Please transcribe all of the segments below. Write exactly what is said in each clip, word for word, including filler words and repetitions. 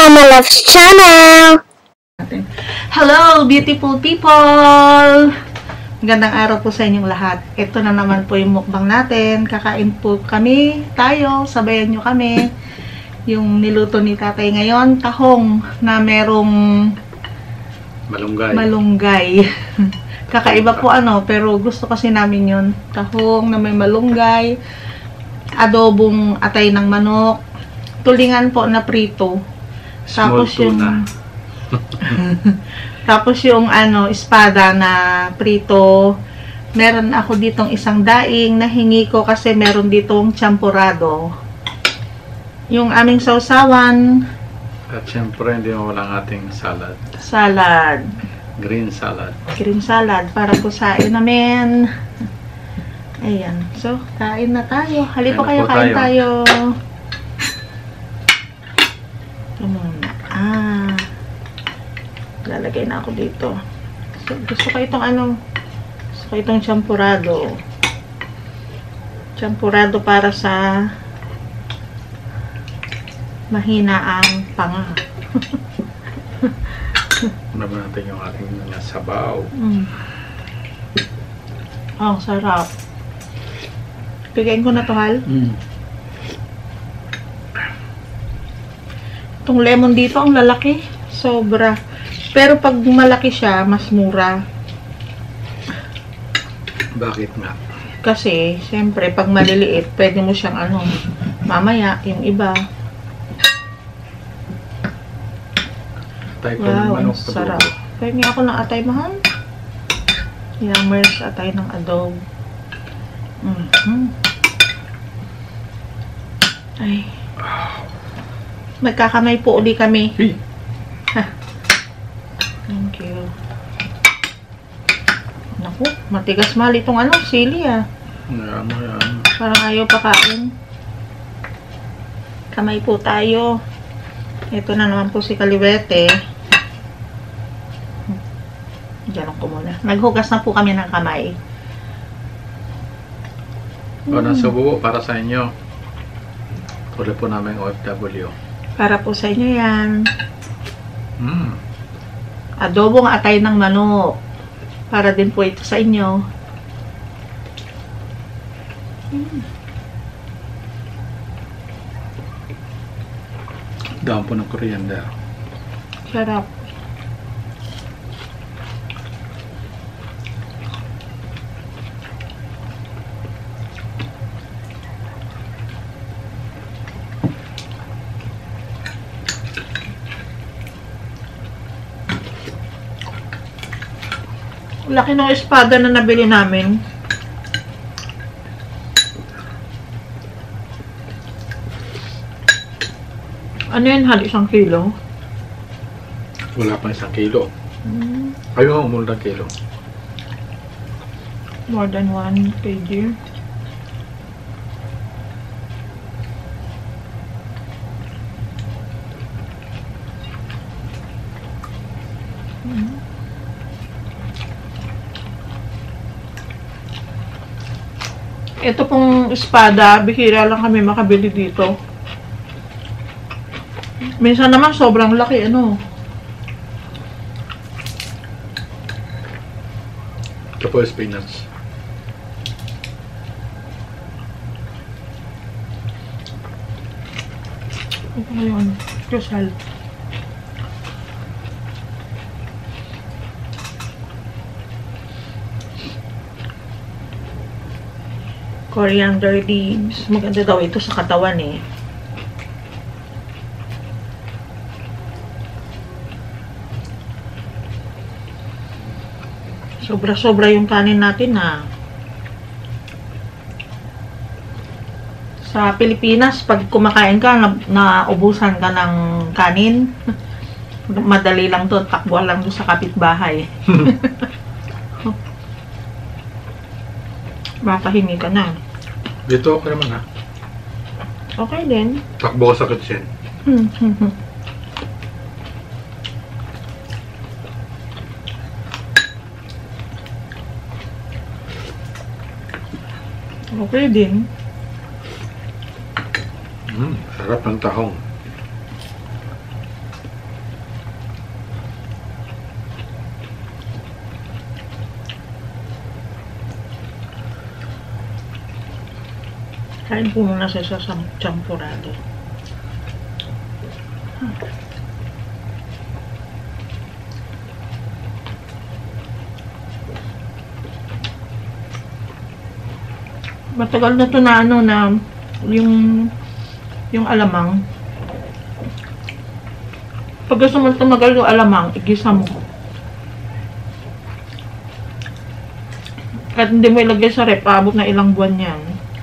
Mama Loves Channel! Hello, beautiful people! Magandang araw po sa inyong lahat. Ito na naman po yung mukbang natin. Kakain po kami, tayo, sabayan nyo kami. Yung niluto ni tatay ngayon, tahong na merong malunggay. malunggay. Kakaiba po ano, pero gusto kasi namin yun. Tahong na may malunggay, adobong atay ng manok, tulingan po na prito. Tapos yung tapos yung ano, espada na prito. Meron ako ditong isang daing na hingi ko kasi meron ditong champurado. Yung aming sausawan. At syempre, hindi mo walang ating salad. Salad. Green salad. Green salad para po sa namin. Ayan. So, kain na tayo. Halika kayo, kain tayo. Ito muna. Ah. Lalagay na ako dito. So, gusto ko itong ano, gusto ko itong champurado. Champurado para sa mahina ang panga. Una ba natin yung ating mga sabaw? Mm. Oh, sarap. Pigain ko na to, Hal. Mm. Itong lemon dito, ang lalaki. Sobra. Pero pag malaki siya, mas mura. Bakit nga? Kasi, siyempre, pag maliliit, pwede mo siyang ano, mamaya, yung iba. Atay po Wow, ng manok. sarap. Pwede ako ng atay, mahal. Yummers, atay ng adobo. Mm-hmm. Ay. Magkakamay po uli kami. Hey. Thank you. Naku, matigas mahal itong ano, sili ah. Yan mo yan. Parang ayaw pakain. Kamay po tayo. Ito na naman po si Kaliwete. Diyan ko muna. Naghugas na po kami ng kamay. O, nasa buo para sa inyo. Uli po namin O F W. Para po sa inyo yan. Mm. Adobong atay ng manok. Para din po ito sa inyo. Mm. Daan po ng coriander. Sarap. Laki ng espada na nabili namin. Ano yan, hal? Isang kilo? Wala pa isang kilo. Hmm. Ayaw, umul ng kilo. More than one kg. Hmm. Ito pong espada, bihira lang kami makabili dito. Minsan naman sobrang laki, ano. Ito po spinach. Ito ngayon, kusal. Coriander leaves. Maganda daw ito sa katawan eh. Sobra-sobra yung kanin natin ha. Sa Pilipinas, pag kumakain ka, na, naubusan ka ng kanin, madali lang to, takbo lang doon sa kapitbahay. Makahingi ka na. Dito okay naman ha. Okay din. Takbo sa kitchen. Hmm. Okay din. Mm, sarap ng tahong. Kain po muna siya sa champurado. Matagal na to na ano na yung yung alamang. Pag gusto mo tumagal yung alamang, igisa mo. At hindi mo ilagay sa rep, abot na ilang buwan yan.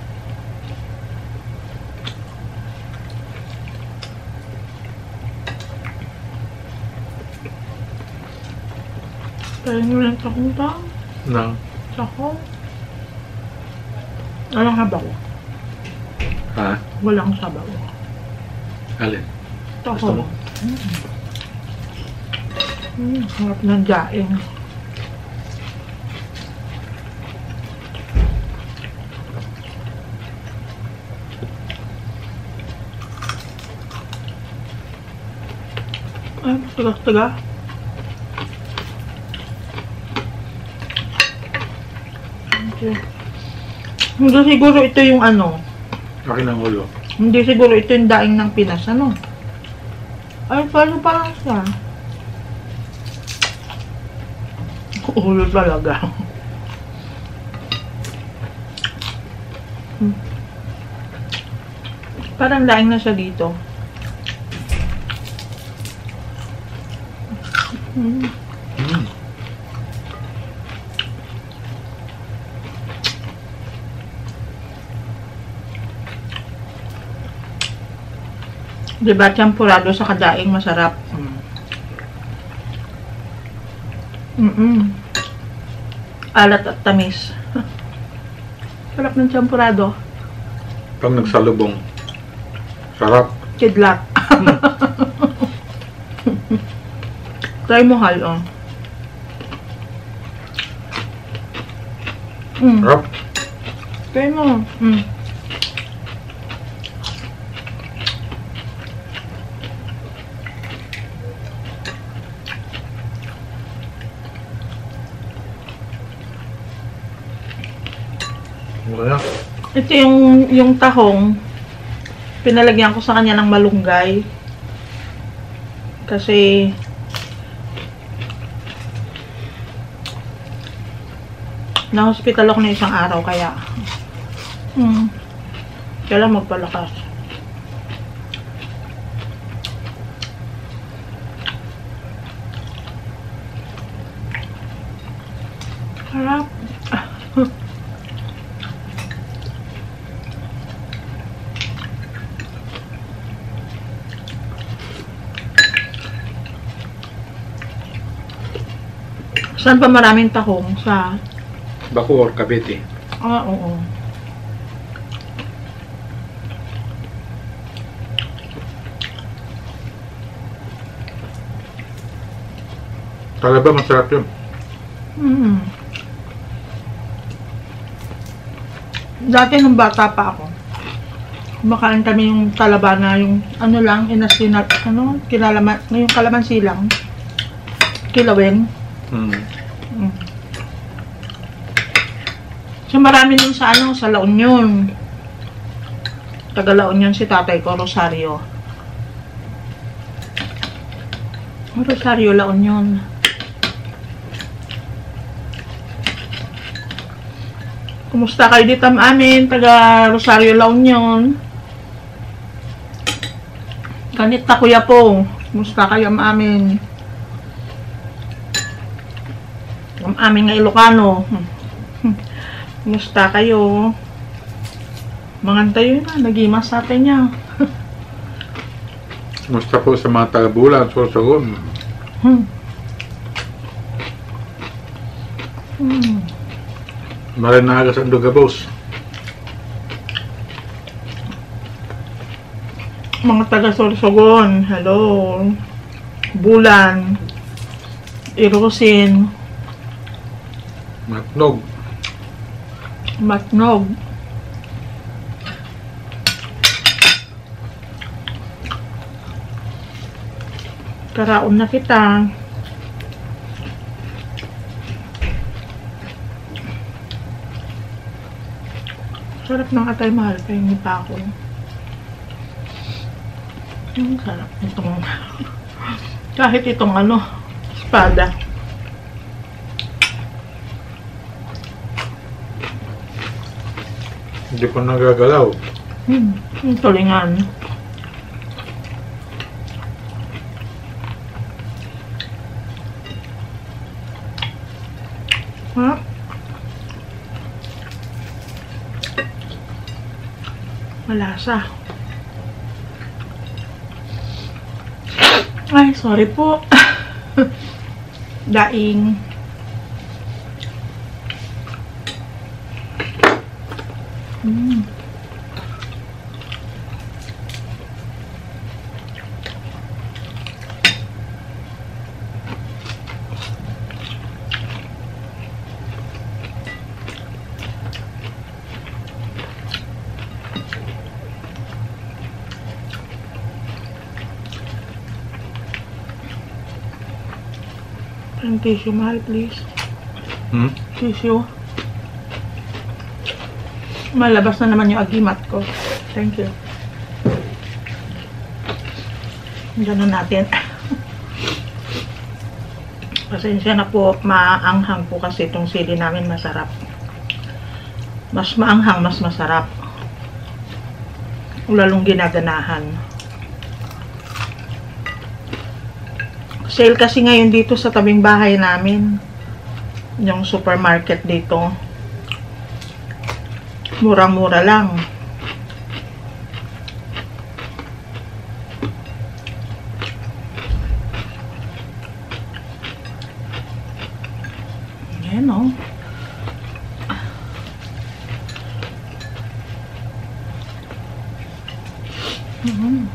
Kaya nyo lang takong tang. No. Tahong. Walang sabaw. Ha? Walang sabaw. Alin? Gusto Tahong. mo? Mm, harap ng daing. Ay, taga-taga. Okay. Hindi siguro ito yung ano. Akin ang ulo. Hindi siguro ito yung daing ng Pinas, ano? Ay, paano parang siya? Ulo talaga. Hmm. Parang daing na siya dito. Hmm. Mm. Diba, champurado sa kadaing masarap. Mm. Mm-mm. Alat at tamis. Sarap ng champurado. Pag nagsalubong, sarap. Kidlat. Try mo hal, oh. Mm. Sarap. Try mo. Mm. Wala. Ito yung, yung tahong, pinalagyan ko sa kanya ng malunggay. Kasi, na-hospital ako na isang araw, kaya, hmm, kailangan magpalakas. Harap. Saan pa maraming tahong? Sa... Bacoor, Cavite. Ah, oo. Talaba, masarap yun. Mm. Dati nung bata pa ako, kumakain kami yung talaba na yung ano lang, inasinat, ano, kinalaman, yung kalamansi lang. Kilawin. Mm. Mm. So marami din sa ano, sa La Union. Taga La Union si tatay ko, Rosario. Rosario, La Union. Kumusta kayo dito amin, taga Rosario, La Union? Kanit na kuya po. Kumusta kayo amin? Ang aming nga Ilocano. Kumusta kayo? Mangantayo na, nagimas sa atin niya. Kumusta po sa mga taga-bulan, Sorsogon? Hmm. Hmm. Marinaga sa Ndugabos. Mga taga Sorsogon, hello. Bulan, Irusin, Matnog. Matnog. Karaon na kita. Sarap ng atay, mahal. Pahingi pa ako. Ang sarap itong kahit itong ano, espada. Hindi pa nagagalaw. Hmm, yung tulingan. Ha? Malasa. Ay, sorry po. Daing. Mm. Ang tissue, mahal, please. Hmm? Tissue. Malabas na naman yung agimat ko. Thank you. Ganun natin. Pasensya na po, maanghang po kasi itong sili namin, masarap. Mas maanghang, mas masarap. Lalong ginaganahan. Sale kasi ngayon dito sa tabing bahay namin. Yung supermarket dito. Murang-mura lang. Ayan o. Mm-hmm.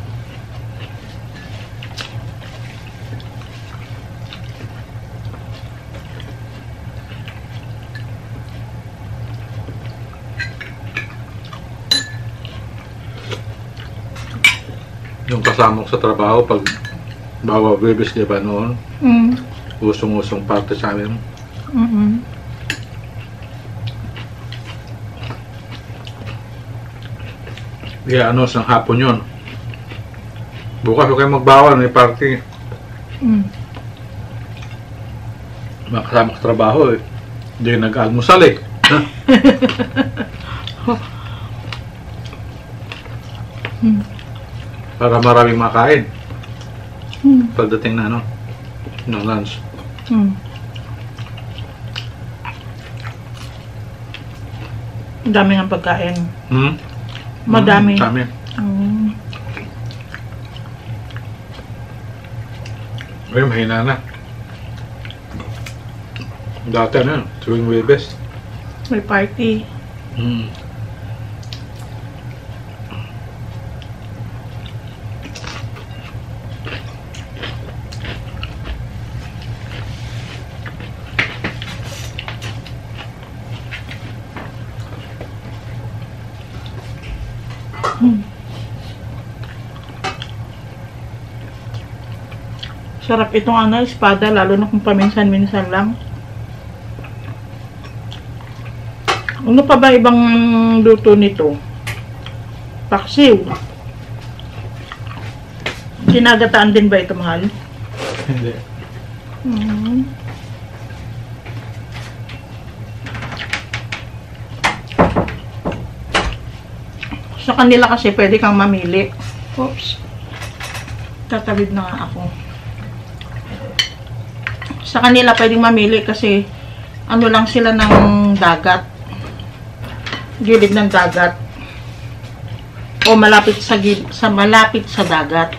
Yung kasama ko sa trabaho, pag bawa bebes, di ba noon? Mm. Usong-usong parte sa amin. Mm-hmm. Kaya ano, sa hapon yun. Bukas huwag kayo magbawal, may party. Mm. Mga kasama ko sa trabaho eh. Hindi nag-almusal eh. Mm. Para maraming makain. Mm. Pagdating na ano, ng lunch. Mm. Ang dami ng pagkain. Hmm? Madami. Hmm, dami. Mm. Ay, mahina na. Dati na, tuwing Webes. May party. Hmm. Hmm. Sarap itong ano, espada, lalo na kung paminsan-minsan lang. Ano pa ba ibang luto nito? Paksiw. Ginagataan din ba ito, mahal? Hindi. Hmm. Sa kanila kasi pwede kang mamili. Oops. Tatawid na nga ako. Sa kanila pwedeng mamili kasi ano lang sila ng dagat. Gilid ng dagat. O malapit sa gilid, sa malapit sa dagat.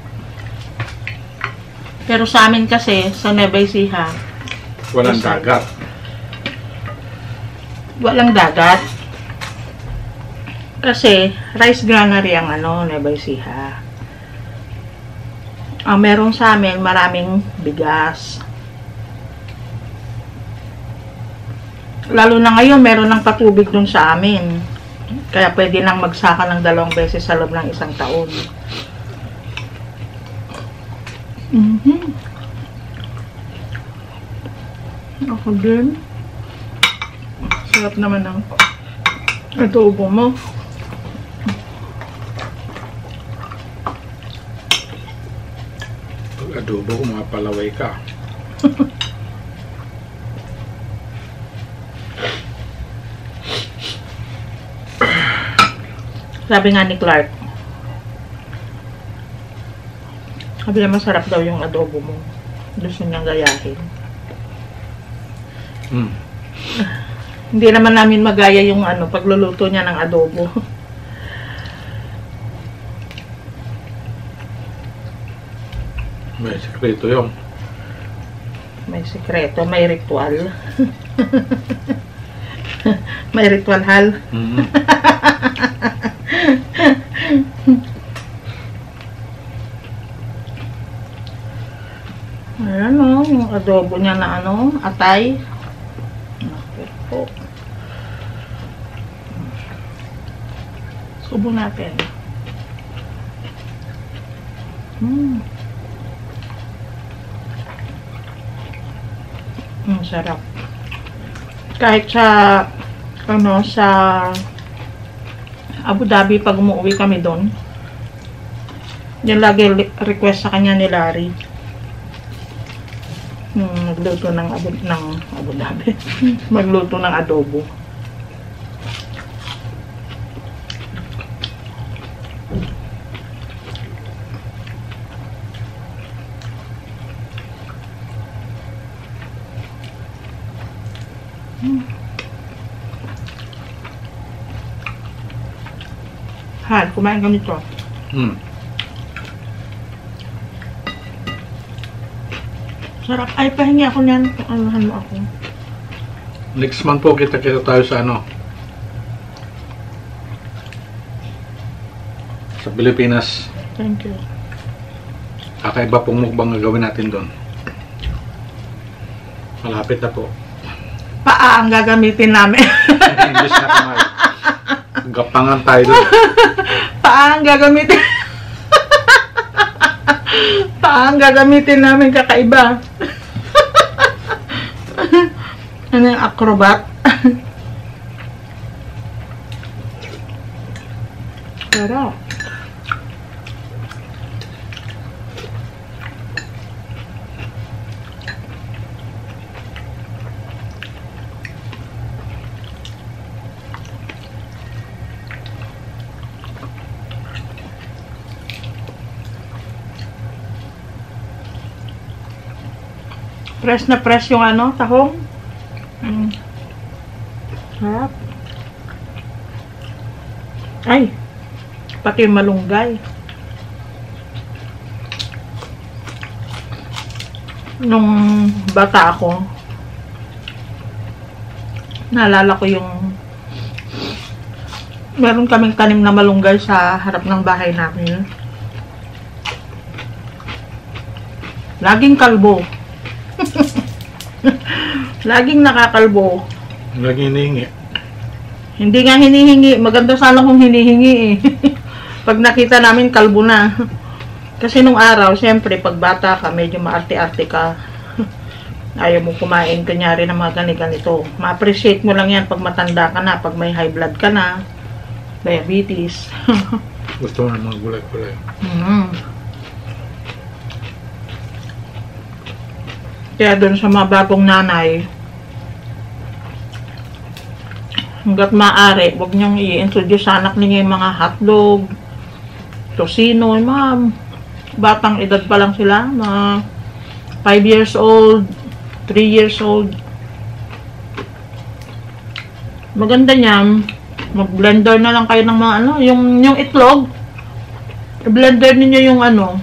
Pero sa amin kasi sa Nueva Ecija, Walang Yes, dagat. walang dagat. Kasi rice granary ang ano, Nueva Ecija. Ang meron sa amin, maraming bigas. Lalo na ngayon, meron ng patubig dun sa amin. Kaya pwede nang magsaka ng dalawang beses sa loob ng isang taon. Mm-hmm. Ako din. Sarap naman ng Adobo mo. Pag adobo ko, mapalaway ka. Sabi nga ni Clark, sabi niya masarap daw yung adobo mo. Gusto niyang gayahin. Mm. Hindi naman namin magaya yung ano, pagluluto niya ng adobo. May sekreto yun. May sikreto, may ritual. May ritual hal. Mm-hmm. Ayan o, yung adobo niya na ano, atay. Po. Subo natin. Hmm. Hmm, sarap. Kahit sa ano, sa Abu Dhabi, pag umuwi kami doon, yung lagi request sa kanya ni Larry. Yung magluto ng Abu, ng Abu Dhabi. Magluto ng adobo. Hmm. Han, kumain ka nito. Mm. Sarap. Ay, pahingi ako niyan. Anuhan mo ako. Next month po, kita-kita tayo sa ano. Sa Pilipinas. Thank you. Kakaiba pong mukbang gagawin natin doon. Malapit na po. Paa ang gagamitin namin. English na kamay. Gapangan tayo doon. Paa ang gagamitin. Paa ang gagamitin namin, kakaiba. Ano yung acrobat? Sarap. Press na press yung ano, tahong. Mm. Sarap. Ay, pati yung malunggay. Nung bata ako, naalala ko yung meron kaming tanim na malunggay sa harap ng bahay namin. Laging kalbo. Laging nakakalbo. Laging hinihingi. Hindi nga hinihingi. Maganda sana kung hinihingi eh. Pag nakita namin, kalbo na. Kasi nung araw, syempre, pag bata ka, medyo maarte-arte ka. Ayaw mo kumain, kanyari ng mga ganito. Ma-appreciate mo lang yan pag matanda ka na, pag may high blood ka na, diabetes. Gusto mo ng mga gulay-gulay. Mm. Kaya doon sa mga bagong nanay, hanggat maaari, huwag niyong i-introduce sa anak niya yung mga hotdog, tosino, yung mga batang edad pa lang sila, mga five years old, three years old. Maganda niyan, mag-blender na lang kayo ng mga ano, yung, yung itlog, i-blender niyo yung ano,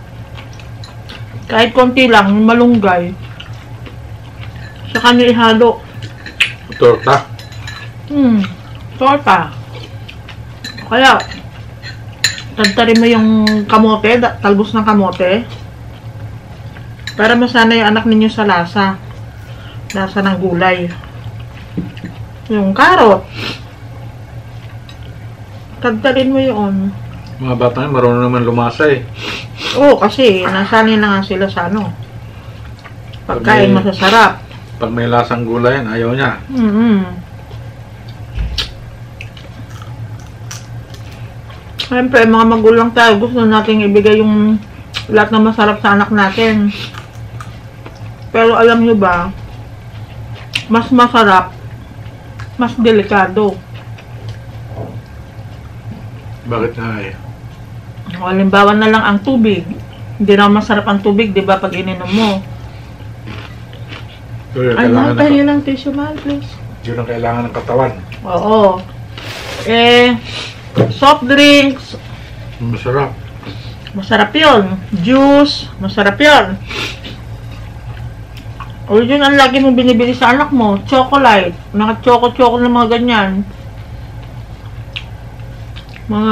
kahit konti lang, yung malunggay. Saka nyo ihalo. Torta. Hmm, torta. Kaya, tagtarin mo yung kamote, talbos ng kamote. Para masana yung anak ninyo sa lasa. Lasa ng gulay. Yung karot. Tagtarin mo yun. Mga bata nga, marunong naman lumasa eh. Oo, kasi nasanay na nga sila sa ano. Pagkain Pag may- masasarap. Pag may lasang gulay yan, ayaw niya. Mm-hmm. Siyempre, mga magulang tayo, gusto natin ibigay yung lahat ng masarap sa anak natin. Pero alam nyo ba, mas masarap, mas delikado. Bakit nga eh? O, halimbawa na lang ang tubig. Hindi na masarap ang tubig, di ba, pag ininom mo. Yun, Ay, mahal, kailangan ng, tayo ng tissue, mahal, please. yun ang kailangan ng katawan. Oo. Eh, soft drinks, Masarap. masarap yun. Juice, masarap yun. O yun ang lagi mong binibili sa anak mo. Chocolate. Naka-choco-choco na mga ganyan. Mga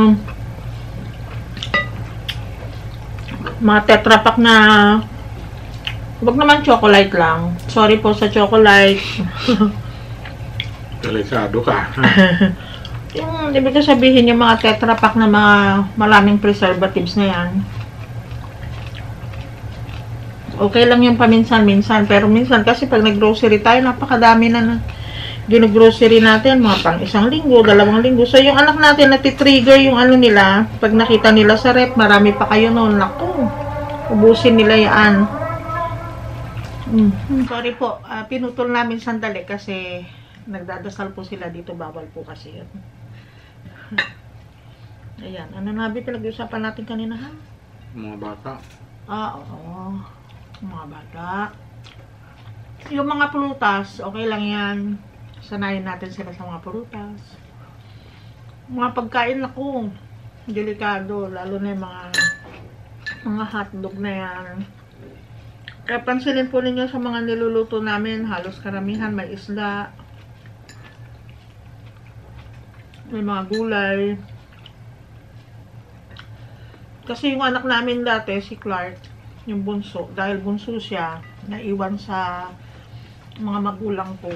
mga tetra pack na wag naman chocolate lang. Sorry po sa chocolate. Delikado ka. Yung ibig ko sabihin yung mga tetra pack na mga maraming preservatives na yan. Okay lang yung paminsan-minsan, pero minsan kasi pag nag-grocery tayo, napakadami na na gino-grocery natin, mga pang isang linggo, dalawang linggo. So, yung anak natin, natitrigger yung ano nila, pag nakita nila sa rep, marami pa kayo noon. Naku, ubusin nila yan. Mm. Sorry po, uh, pinutol namin sandali kasi nagdadasal po sila dito, bawal po kasi yun. Ayan, ano na ba pinag-usapan natin kanina, ha? Mga bata. Ah, oo. Mga bata. Yung mga prutas, okay lang yan. Sanayin natin sila sa mga prutas. Mga pagkain ako, delikado. Lalo na yung mga, mga hotdog na yan. Kaya pansinin po ninyo sa mga niluluto namin, halos karamihan may isda. May mga gulay. Kasi yung anak namin dati, si Clark, yung bunso, dahil bunso siya, naiwan sa mga magulang ko.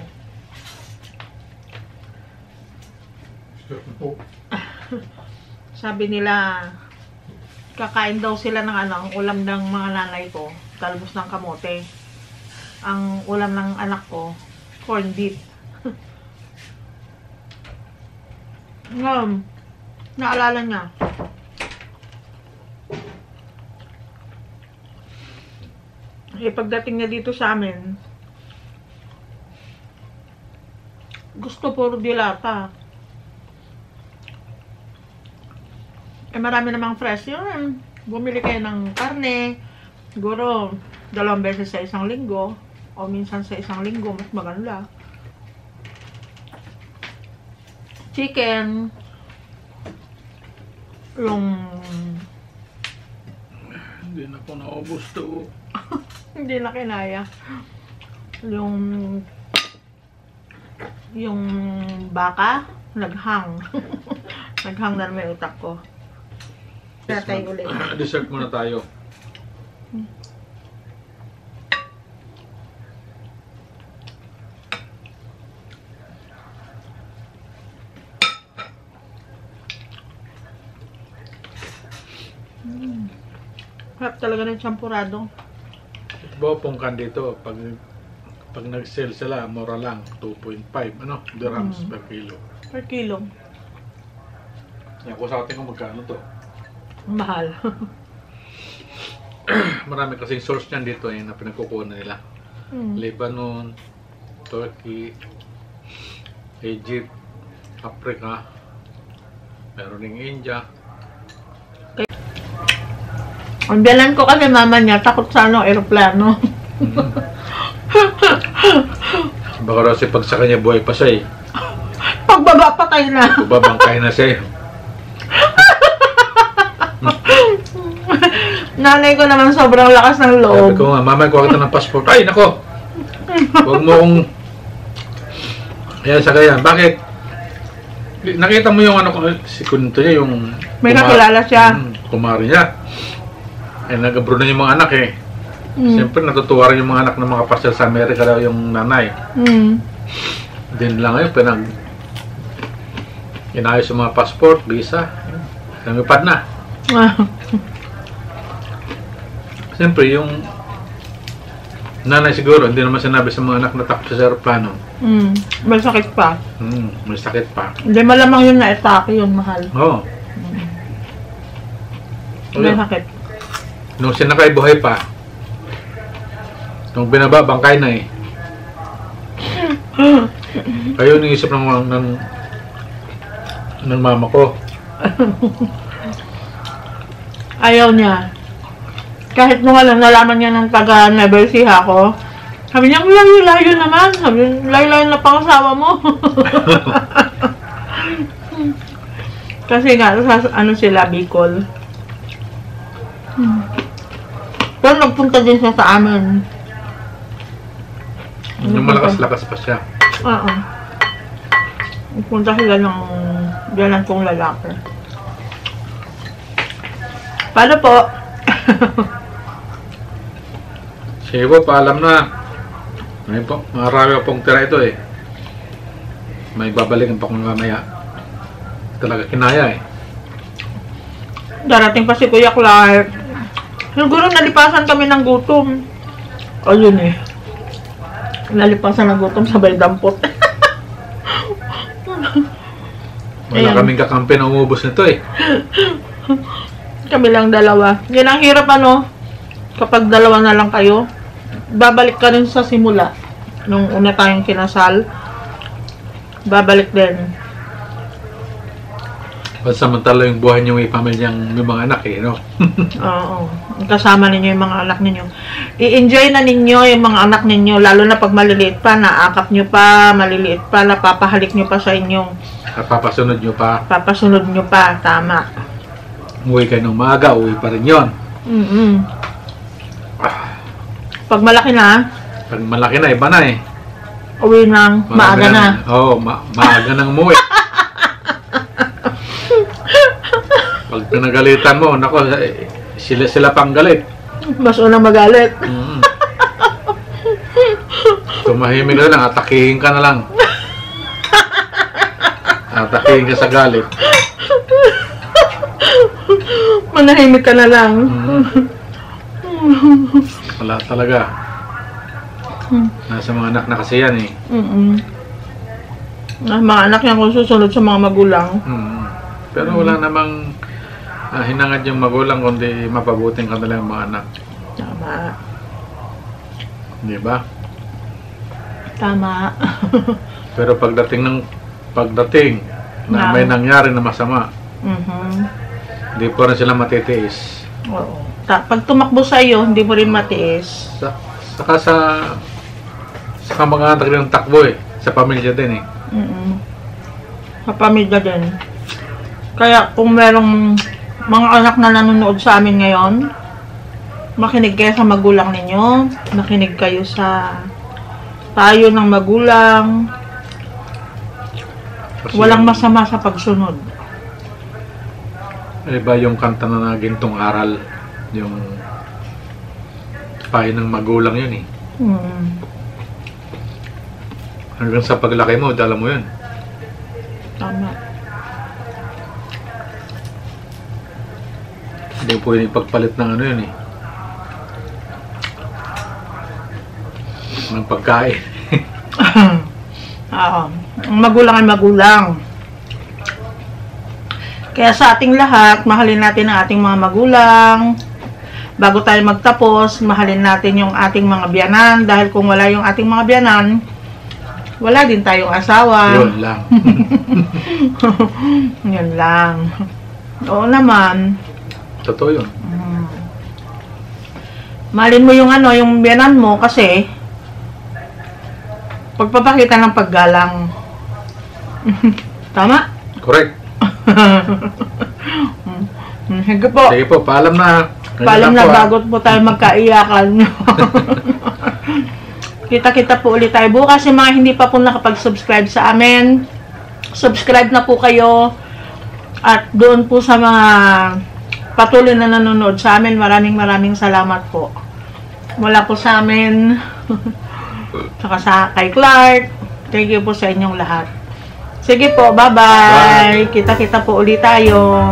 Sabi nila, kakain daw sila ng ano, ang ulam ng mga nanay ko, talbos ng kamote. Ang ulam ng anak ko, corned beef. Um, naalala niya. Eh, pagdating niya dito sa amin, gusto puro dilata. Eh, marami namang fresh yun. Bumili kayo ng karne, siguro dalawang beses sa isang linggo, o minsan sa isang linggo, mas maganda. Chicken, yung Hindi na po naubos to. hindi na kinaya. Yung yung baka, naghang. Naghang na may utak ko. Atay ulit. Dessert muna tayo. Mm. Harap talaga ng champurado. Bopong kan dito, pag pag nag-sell sila, mura lang, two point five, ano, dirhams Mm. per kilo. Per kilo. Yan, kung sa atin kung magkano to. Mahal. Marami kasing source niyan dito eh, na pinagkukuha na nila. Mm. Lebanon, Turkey, Egypt, Africa, meron ding India. Ang biyanan ko kasi mama niya, takot sa ano, aeroplano. Mm. Baka raw si pag sa kanya buhay pa siya eh. Pagbaba patay na. Babangkay na siya eh. Nanay ko naman sobrang lakas ng Sabi loob. ko nga, mama, kuha kita ng passport. Ay, nako! Huwag mo kong... Ayan, sa kaya. Bakit? Nakita mo yung ano ko, si Kunto niya, yung... May kuma- kakilala siya. Hmm, kumari niya. Eh, nag-abroad na yung mga anak eh. Mm. Siyempre, natutuwa rin yung mga anak ng mga pastel sa Amerika daw yung nanay. Mm. Din lang ngayon, pinag... Inayos yung mga passport, visa. Namipad na. Siyempre, yung nanay siguro, hindi naman sinabi sa mga anak na takot sa aeroplano. Mm. May sakit pa. Hmm, may sakit pa. Hindi malamang yun na atake yun, mahal. Oo. Mm. May sakit. Nung sinakay buhay pa, nung binaba, bangkay na eh. Kayo niisip ng, ng, ng mama ko. Ayaw niya. Kahit nung alam, nalaman niya ng taga Neversiha ko, sabi niya, layo-layo naman. Sabi niya, layo-layo na pangasawa mo. Kasi nga, sa, ano sila, Bicol. Hmm. Pero nagpunta din siya sa amin. Yung malakas-lakas pa siya. Oo. Nagpunta sila ng biyanan kong lalaki. Paano po? Sige po, paalam na. Ngayon po, marami pong tira ito eh. May babalikan pa kung mamaya. Talaga kinaya eh. Darating pa si Kuya Clark. Siguro nalipasan kami ng gutom. Ayun eh. Nalipasan ng gutom sabay dampot. Wala Ayan. kaming kakampi na umubos nito eh. Kami lang dalawa. Yan ang hirap ano. Kapag dalawa na lang kayo. Babalik ka rin sa simula. Nung una tayong kinasal. Babalik din. Pansamantala yung buhay niyo may pamilyang may mga anak eh, no? Oo. Kasama ninyo yung mga anak ninyo. I-enjoy na ninyo yung mga anak ninyo. Lalo na pag maliliit pa. Naakap nyo pa. Maliliit pa. Napapahalik nyo pa sa inyong. Papasunod nyo pa. Papasunod nyo pa. Tama. Umuwi kayo ng maaga, uwi pa rin yun. Mm-mm. Pag malaki na, Pag malaki na, iba na eh. uwi nang maaga na. Oo, oh, ma maaga nang umuwi. Pag pinagalitan mo, nako, sila sila pang galit. Mas unang magalit. Mm-hmm. Tumahimik na lang, atakihin ka na lang. Atakihin ka sa galit. Manahimik ka na lang. Mm-hmm. Wala talaga. Nasa mga anak na kasi yan eh. Mm-mm. Ah, mga anak yan kung susunod sa mga magulang. Mm-hmm. Pero wala namang uh, hinangad yung magulang kundi mapabuting kanilang mga anak. Tama. Di ba? Tama. Pero pagdating ng pagdating na Na- may nangyari na masama, Mhm. hindi po rin sila matitiis. Oo. Ta- pag tumakbo sa iyo, hindi mo rin matiis. Sa, saka sa saka mga anak rin ng takbo eh. Sa pamilya din eh. Mm-mm. Sa pamilya din. Kaya kung merong mga anak na nanonood sa amin ngayon, makinig kayo sa magulang ninyo, makinig kayo sa tayo ng magulang. Kasi Walang masama sa pagsunod. iba yung kanta na gintong aral. Yung payo ng magulang yun eh. Mm. Hanggang sa paglaki mo, dala mo yun. Tama. Hindi po yung ipagpalit ng ano yun eh. Ng pagkain. Oo. Ang magulang ay magulang. Kaya sa ating lahat, mahalin natin ang ating mga magulang. Bago tayo magtapos, mahalin natin yung ating mga biyanan. Dahil kung wala yung ating mga biyanan, wala din tayong asawa. Yun lang. Yun lang. Oo naman. Totoo yun. Mm. Mahalin mo yung ano, yung biyanan mo kasi pagpapakita ng paggalang. Tama? Correct. Sige po. Sige po, paalam na. Ganyan Paalam lang na po, ah. bago po tayo magkaiyakan. Kita-kita po ulit tayo bukas. Yung mga hindi pa po nakapag-subscribe sa amin, subscribe na po kayo. At doon po sa mga patuloy na nanonood sa amin, maraming maraming salamat po. Wala po sa amin. Saka sa kay Clark. Thank you po sa inyong lahat. Sige po, bye-bye. Kita-kita po ulit tayo.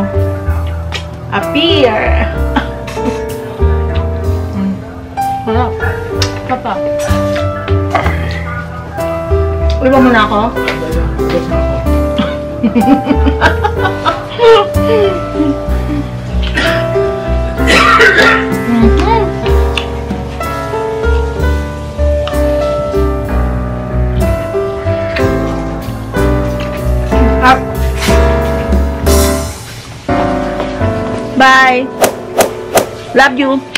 Appear. Mm. Wala. Papa. Uwi ba muna ako? Love you.